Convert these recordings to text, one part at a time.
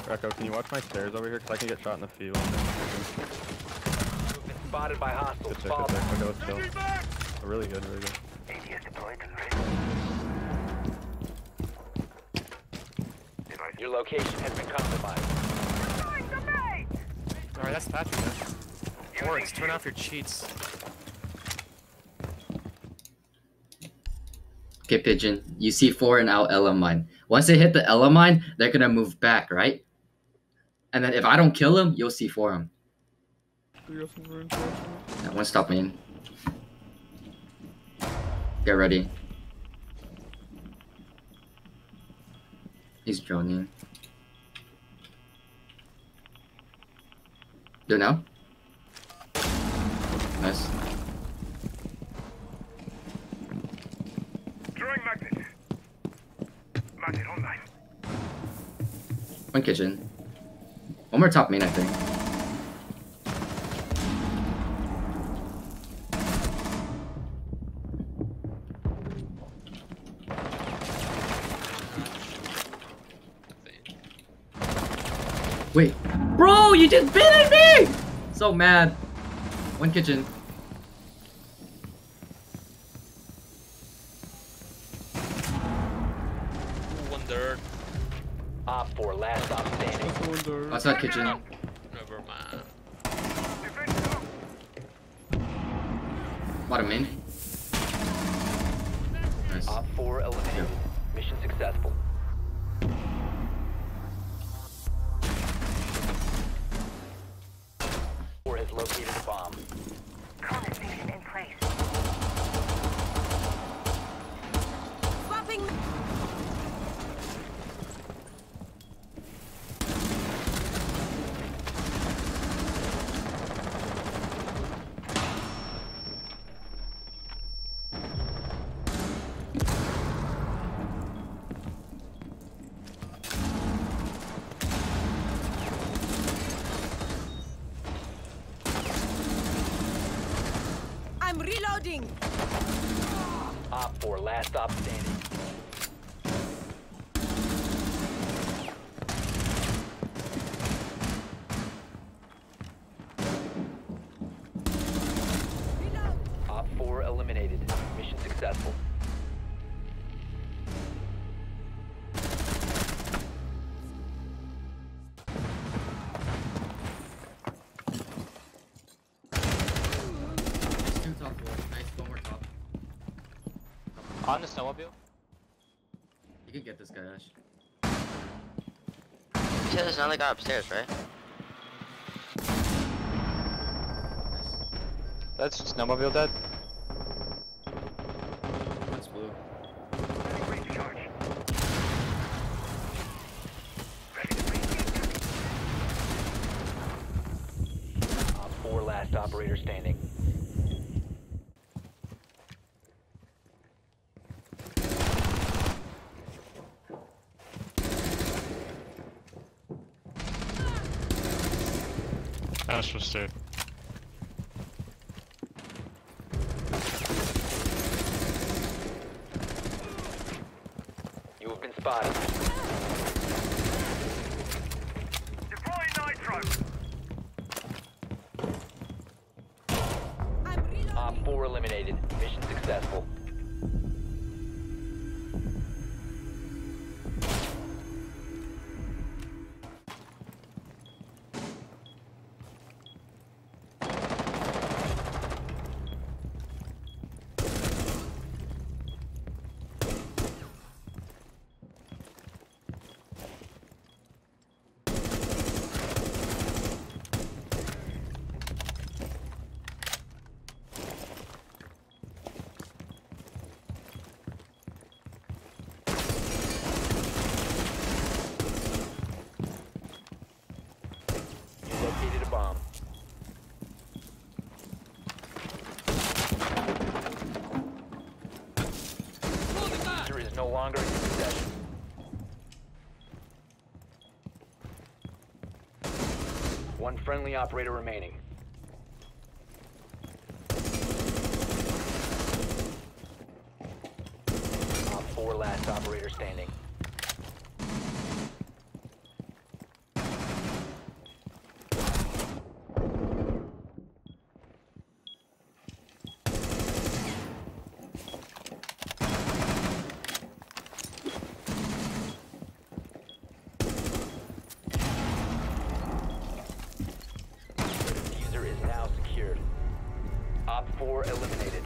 Echo, can you watch my stairs over here? Because I can get shot in the field. You've been spotted by hostiles. Good Follow pick, them. good pick. I'll go still. Really good, really good. ADS deployed and ready. Your location has been compromised. Alright, that's Patrick. Oryx, turn off your cheats. Okay, Pigeon. You see 4 and out Ella mine. Once they hit the Ella mine, they're gonna move back, right? And then if I don't kill him, you'll see 4 him. Yeah, one stop main. Get ready. He's droning. Do it now. Nice. Throwing magnet. Magnet online. One kitchen. One more top main, I think. Wait. Bro, you just bit at me! So mad. One kitchen. Wonder. Op 4, last stop standing. Outside kitchen. Never mind. Bottom main. Nice. Op 4 eliminated. Mission successful. Four has located a bomb. Condensation in place. Swapping. I'm reloading. Op 4, last stop standing. Reload. Op 4 eliminated. Mission successful. Two top floor. Nice, one more top. On the snowmobile? You can get this guy, Ash. You said there's another guy upstairs, right? Nice. That's snowmobile dead? That's blue. Range charge. Ready to breathe. Op 4, last operator standing. Ash was dead. You have been spotted. Deploying nitro. I'm reloading. Op 4 eliminated. Mission successful. You located a bomb. User is no longer in your possession. One friendly operator remaining. Op 4, last operator standing. 4 eliminated.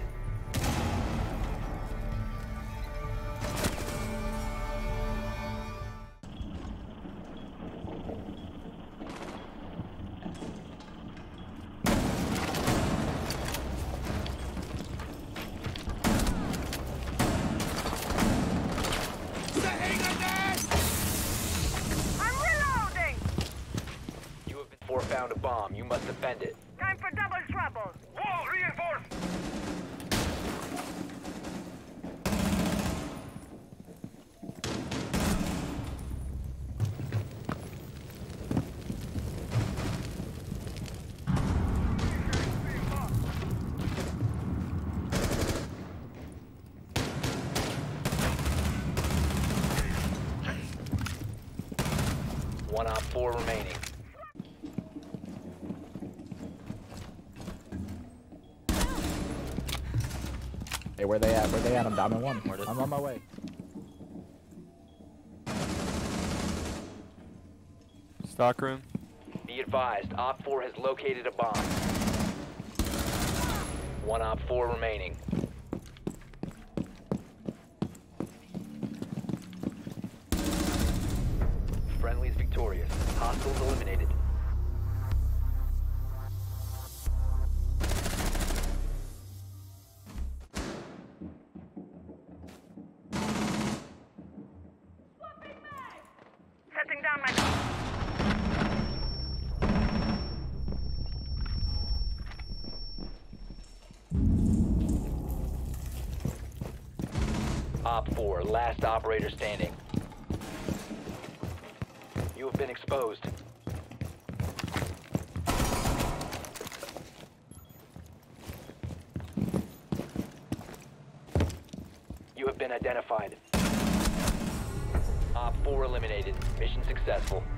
I'm reloading! You have been 4 found a bomb. You must defend it. Time for double trouble. Wall reinforced! One op 4 remaining. Hey, where they at? Where they at? I'm down in one. I'm on my way. Stock room. Be advised, op 4 has located a bomb. One op 4 remaining. Friendly's victorious. Hostiles eliminated. Setting down my... Op 4, last operator standing. You have been exposed. You have been identified. Op 4 eliminated. Mission successful.